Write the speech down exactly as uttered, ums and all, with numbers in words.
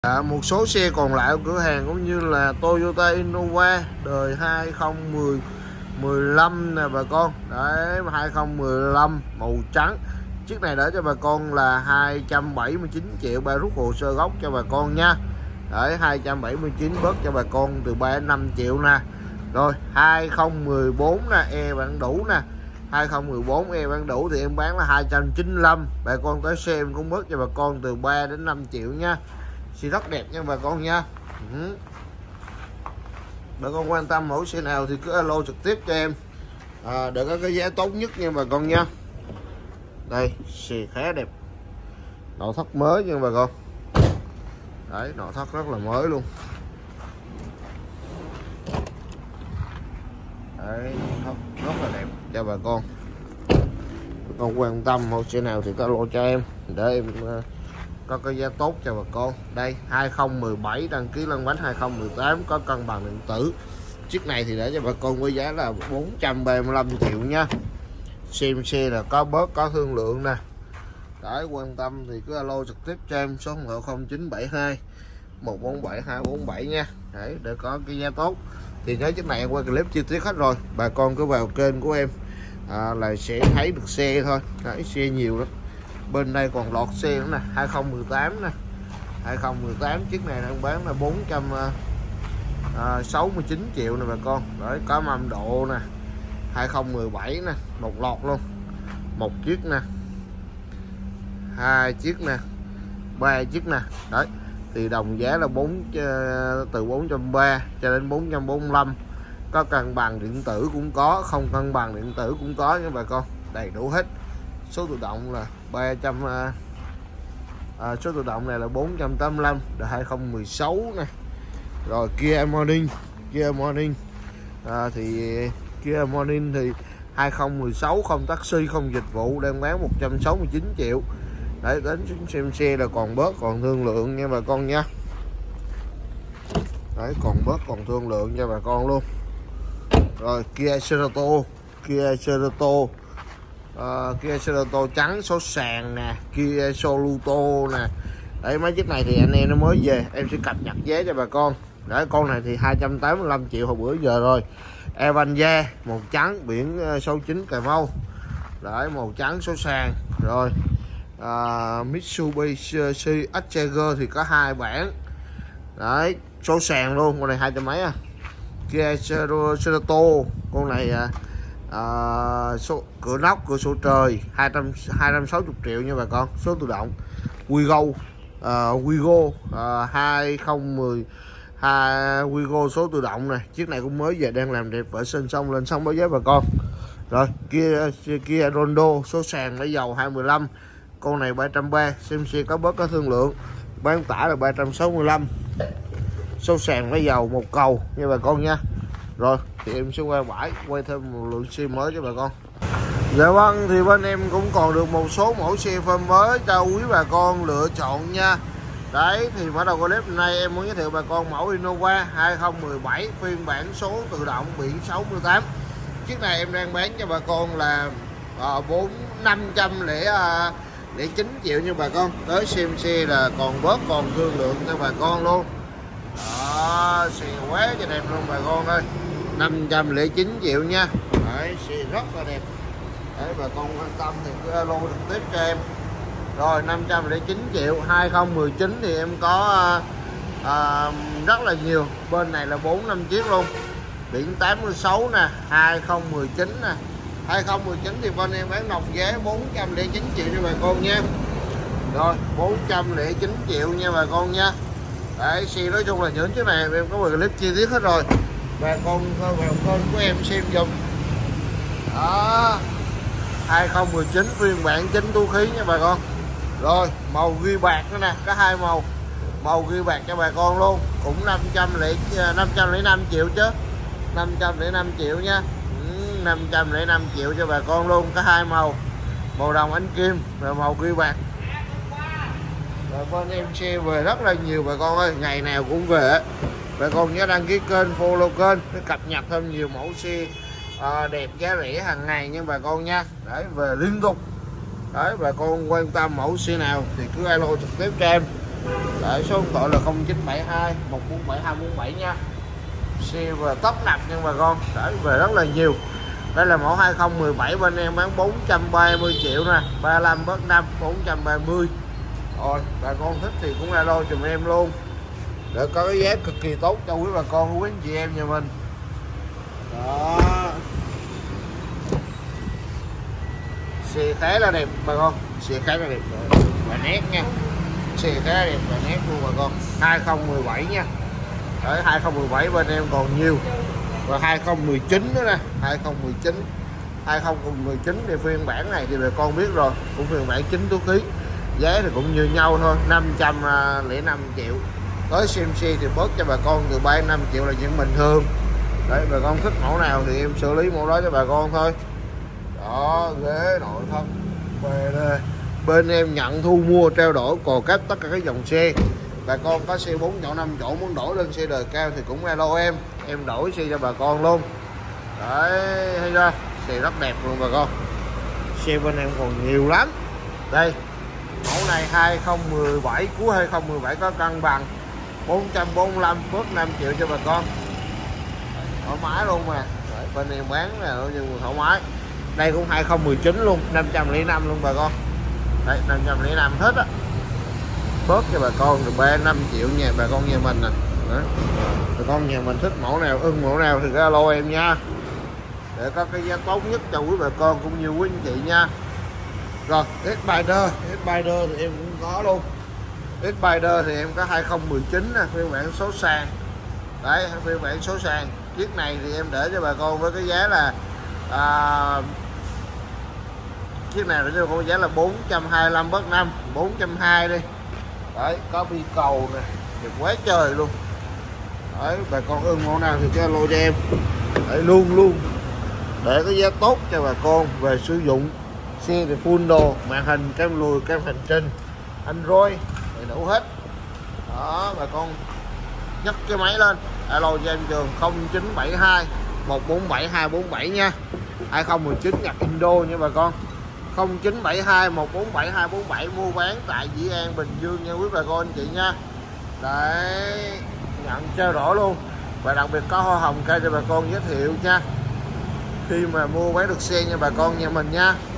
À, một số xe còn lại của cửa hàng cũng như là Toyota Innova đời hai không một lăm nè bà con. Đấy, hai không một lăm màu trắng. Chiếc này để cho bà con là hai trăm bảy mươi chín triệu, ba rút hồ sơ gốc cho bà con nha. Đấy, hai trăm bảy mươi chín bớt cho bà con từ ba đến năm triệu nè. Rồi hai không một bốn nè, e bán đủ nè. hai không một bốn e bán đủ thì em bán là hai trăm chín mươi lăm. Bà con tới xem cũng bớt cho bà con từ ba đến năm triệu nha. Xe rất đẹp nha bà con nha. Ừ. Bà con quan tâm mẫu xe nào thì cứ alo trực tiếp cho em à, để có cái giá tốt nhất nha bà con nha. Đây, xe khá đẹp, nội thất mới nha bà con. Đấy, nội thất rất là mới luôn. Đấy, nội thất rất là đẹp cho bà con. Bà con quan tâm mẫu xe nào thì cứ alo cho em để em uh, có cái giá tốt cho bà con. Đây, hai không một bảy đăng ký lăn bánh hai không một tám, có cân bằng điện tử. Chiếc này thì để cho bà con với giá là bốn trăm ba mươi lăm triệu nha. Xem xe là có bớt, có thương lượng nè. Đấy, quan tâm thì cứ alo trực tiếp cho em số điện không chín bảy hai một bốn bảy hai bốn bảy nha. Đấy, để có cái giá tốt. Thì nếu chiếc này em quay clip chi tiết hết rồi, bà con cứ vào kênh của em à, là sẽ thấy được xe thôi. Đấy, xe nhiều lắm. Bên đây còn lọt xe nữa nè, hai không một tám nè. hai không một tám chiếc này đang bán là bốn trăm sáu mươi chín triệu nè bà con. Đấy, có mâm độ nè. hai không một bảy nè, một lọt luôn. Một chiếc nè. Hai chiếc nè. Ba chiếc nè. Đấy, thì đồng giá là bốn từ bốn trăm ba mươi cho đến bốn trăm bốn mươi lăm. Có cân bằng điện tử cũng có, không cân bằng điện tử cũng có nha bà con. Đầy đủ hết. Số tự động là ba trăm à, số tự động này là bốn trăm tám mươi lăm là hai không một sáu nè. Rồi Kia Morning, Kia Morning à, thì Kia Morning thì hai không một sáu, không taxi, không dịch vụ, đang bán một trăm sáu mươi chín triệu. Đấy, đến xem xe là còn bớt, còn thương lượng nha bà con nha. Đấy, còn bớt, còn thương lượng cho bà con luôn. Rồi Kia Cerato, Kia Cerato uh, Kia Cerato trắng số sàn nè, Kia Soluto nè. Đấy, mấy chiếc này thì anh em nó mới về, em sẽ cập nhật giá cho bà con. Đấy, con này thì hai trăm tám mươi lăm triệu hồi bữa giờ rồi. Avanza màu trắng, biển số chín Cà Mau. Đấy, màu trắng số sàn. Rồi uh, Mitsubishi Extrager thì có hai bản. Đấy, số sàn luôn, con này hai trăm mấy à. Kia Cerato, con này uh, số cửa nóc, cửa sổ trời, hai trăm sáu mươi triệu nha bà con. Số tự động Wigo, uh, Wigo uh, hai không một hai, Wigo số tự động này. Chiếc này cũng mới về, đang làm đẹp vệ sinh xong lên xong báo giá bà con. Rồi kia Kia Rondo số sàn lấy dầu hai mươi lăm, con này ba trăm ba mươi, xem xe có bớt có thương lượng. Bán tải là ba trăm sáu mươi lăm, số sàn lấy dầu một cầu nha bà con nha. Rồi thì em sẽ quay bãi, quay thêm một lượng xe mới cho bà con. Dạ vâng, thì bên em cũng còn được một số mẫu xe phơm mới cho quý bà con lựa chọn nha. Đấy, thì mở đầu clip này em muốn giới thiệu bà con mẫu Innova hai không một bảy phiên bản số tự động biển sáu mươi tám. Chiếc này em đang bán cho bà con là bốn năm trăm lẻ chín triệu nha bà con. Tới xem xe là còn bớt, còn thương lượng cho bà con luôn. Đó, xe quá cho đẹp luôn bà con ơi. năm trăm lẻ chín triệu nha. Đấy, xe rất là đẹp. Đấy, bà con quan tâm thì cứ alo trực tiếp cho em. Rồi năm trăm lẻ chín triệu. Hai không một chín thì em có à, rất là nhiều. Bên này là bốn năm chiếc luôn. Biển tám mươi sáu nè, hai không một chín nè. hai không một chín thì bên em bán nòng giá bốn trăm lẻ chín triệu cho bà con nha. Rồi bốn trăm lẻ chín triệu nha bà con nha. Đấy, xe nói chung là những chiếc này em có một clip chi tiết hết rồi. Bà con vào kênh của em xem dùm. Đó, hai không một chín phiên bản chính túi khí nha bà con. Rồi màu ghi bạc nữa nè, có hai màu. Màu ghi bạc cho bà con luôn, cũng năm trăm lẻ năm triệu chứ. năm trăm lẻ năm triệu nha. Ừ, năm trăm lẻ năm triệu cho bà con luôn, có hai màu. Màu đồng ánh kim và màu ghi bạc. Rồi bên em xe về rất là nhiều bà con ơi, ngày nào cũng về. Bà con nhớ đăng ký kênh, follow kênh để cập nhật thêm nhiều mẫu xe à, đẹp giá rẻ hàng ngày nha bà con nha. Đấy, về liên tục. Đấy, bà con quan tâm mẫu xe nào thì cứ alo trực tiếp cho em Đấy, số điện thoại là không chín bảy hai một bốn bảy hai bốn bảy nha. Xe và tấp nập nha bà con. Đấy, về rất là nhiều. Đây là mẫu hai không một bảy bên em bán bốn trăm ba mươi triệu nè, ba mươi lăm bớt năm bốn trăm ba mươi. Rồi bà con thích thì cũng alo giùm em luôn để có cái giá cực kỳ tốt cho quý bà con quý anh chị em nhà mình. Đó, xe khá là đẹp bà con, xe khá là đẹp và nét nha, xe khá là đẹp và nét luôn bà con. Hai không một bảy nha. Đấy, hai không một bảy bên em còn nhiều. Và hai không một chín nữa nè, hai không một chín hai không một chín thì phiên bản này thì bà con biết rồi, cũng phiên bản chín số ký, giá thì cũng như nhau thôi, năm trăm lẻ năm triệu. Tới xê em xê thì bớt cho bà con từ ba đến năm triệu là chuyện bình thường. Đấy, bà con thích mẫu nào thì em xử lý mẫu đó cho bà con thôi. Đó, ghế nội thất về đây. Bên em nhận thu mua trao đổi cò cáp tất cả các dòng xe. Bà con có xe bốn chỗ năm chỗ muốn đổi lên xe đời cao thì cũng alo em, em đổi xe cho bà con luôn. Đấy, thấy chưa, xe rất đẹp luôn bà con. Xe bên em còn nhiều lắm. Đây, mẫu này hai không một bảy, cuối hai không một bảy có cân bằng bốn trăm bốn mươi lăm bớt năm triệu cho bà con. Thoải mái luôn mà. Đấy, bên em bán là nhưng thoải mái. Đây cũng hai không một chín luôn, năm trăm lẻ năm luôn bà con. Đấy, năm trăm lẻ năm hết á. Bớt cho bà con được ba năm triệu nha bà con nhà mình nè. Đấy, bà con nhà mình thích mẫu nào ưng mẫu nào thì cứ alo em nha, để có cái giá tốt nhất cho quý bà con cũng như quý anh chị nha. Rồi, Spider, Spider thì em cũng có luôn. Spider thì em có hai không một chín nè, phiên bản số sàn. Đấy, phiên bản số sàn. Chiếc này thì em để cho bà con với cái giá là à, chiếc này để cho bà con giá là bốn trăm hai mươi lăm bớt năm, bốn trăm hai mươi đi. Đấy, có bi cầu nè, đẹp quá trời luôn. Đấy, bà con ưng mẫu nào thì cho alo cho em. Đấy, luôn luôn để cái giá tốt cho bà con về sử dụng. Xe thì full đồ, màn hình cam lùi, cam hành trình, Android đầy đủ hết. Đó, bà con nhấc cái máy lên alo cho em Trường không chín bảy hai một bốn bảy hai bốn bảy nha. Hai không một chín nhập Indo nha bà con. Không chín bảy hai một bốn bảy hai bốn bảy mua bán tại Dĩ An, Bình Dương nha quý bà con anh chị nha. Đấy, nhận trao đổi luôn. Và đặc biệt có hoa hồng ca cho bà con giới thiệu nha, khi mà mua bán được xe nha bà con nhà mình nha.